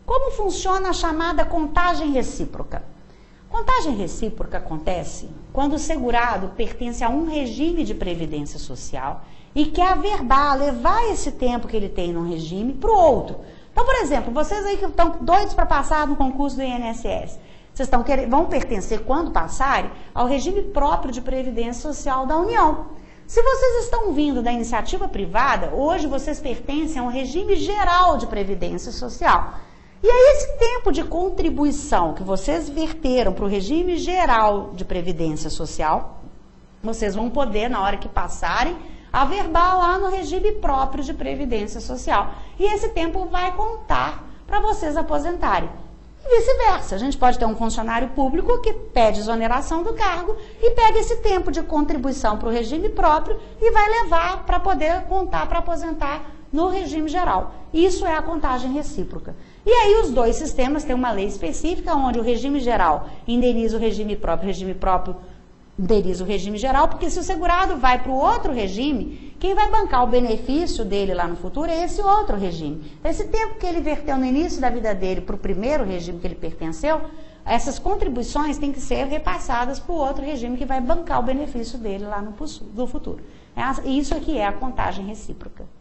Como funciona a chamada contagem recíproca? Contagem recíproca acontece quando o segurado pertence a um regime de previdência social e quer averbar, levar esse tempo que ele tem num regime para o outro. Então, por exemplo, vocês aí que estão doidos para passar no concurso do INSS, vocês vão pertencer, quando passarem, ao regime próprio de previdência social da União. Se vocês estão vindo da iniciativa privada, hoje vocês pertencem a um regime geral de previdência social. E aí esse tempo de contribuição que vocês verteram para o regime geral de previdência social, vocês vão poder, na hora que passarem, averbar lá no regime próprio de previdência social. E esse tempo vai contar para vocês aposentarem. E vice-versa, a gente pode ter um funcionário público que pede exoneração do cargo e pega esse tempo de contribuição para o regime próprio e vai levar para poder contar para aposentar no regime geral. Isso é a contagem recíproca. E aí os dois sistemas têm uma lei específica onde o regime geral indeniza o regime próprio indeniza o regime geral, porque se o segurado vai para o outro regime, quem vai bancar o benefício dele lá no futuro é esse outro regime. Esse tempo que ele verteu no início da vida dele para o primeiro regime que ele pertenceu, essas contribuições têm que ser repassadas para o outro regime que vai bancar o benefício dele lá no futuro. Isso aqui é a contagem recíproca.